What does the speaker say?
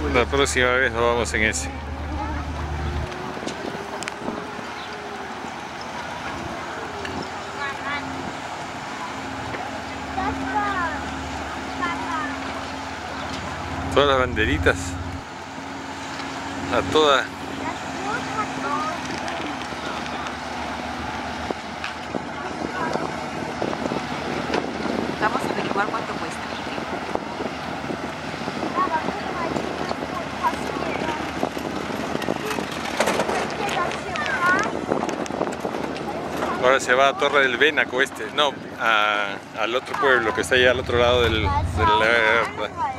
La próxima vez nos vamos en ese. Todas las banderitas. A todas. Vamos a averiguar cuánto cuesta. Ahora se va a Torre del Vénaco no, al otro pueblo que está allá al otro lado de la